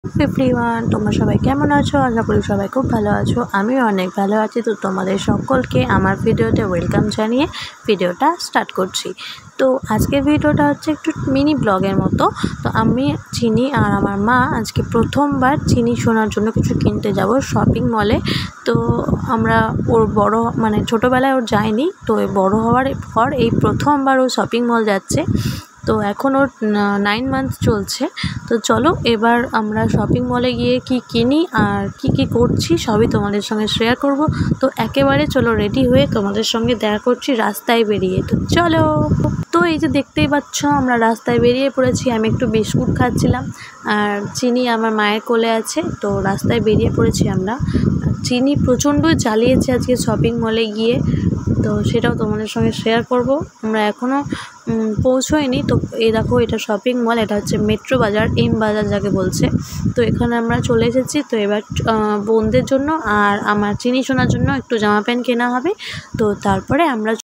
Everyone, তোমরা সবাই কেমন আছো? আশা করি সবাই খুব ভালো আছো। আমিও অনেক ভালো আছি। তো তোমাদের সকলকে আমার ভিডিওতে ওয়েলকাম জানিয়ে ভিডিওটা স্টার্ট করছি। তো আজকের ভিডিওটা হচ্ছে একটু মিনি ব্লগের মতো। তো আমি চিনি আর আমার মা আজকে প্রথমবার চিনি শোনার জন্য কিছু কিনতে যাব শপিং মলে। তো আমরা ওর বড় ছোটোবেলায় ওর যায়নি, তো বড় হওয়ার পর এই প্রথমবার ও শপিং মল যাচ্ছে। তো এখন ওর 9 মান্থ চলছে। তো চলো এবার আমরা শপিং মলে গিয়ে কি কিনি আর কি করছি সবই তোমাদের সঙ্গে শেয়ার করব। তো একেবারে চলো রেডি হয়ে তোমাদের সঙ্গে দেখা করছি রাস্তায় বেরিয়ে। তো চলো। তো এই যে দেখতেই পাচ্ছ আমরা রাস্তায় বেরিয়ে পড়েছি। আমি একটু বিস্কুট খাচ্ছিলাম আর চিনি আমার মায়ের কোলে আছে। তো রাস্তায় বেরিয়ে পড়েছি আমরা। চিনি প্রচণ্ড জ্বালিয়েছে আজকে শপিং মলে গিয়ে, তো সেটাও তোমাদের সঙ্গে শেয়ার করব। আমরা এখনও পৌঁছোইনি। তো এই দেখো, এটা শপিং মল, এটা হচ্ছে মেট্রো বাজার, এম বাজার যাকে বলছে। তো এখানে আমরা চলে এসেছি। তো এবার বোনদের জন্য আর আমার চিনি শোনার জন্য একটু জামা প্যান্ট কেনা হবে। তো তারপরে আমরা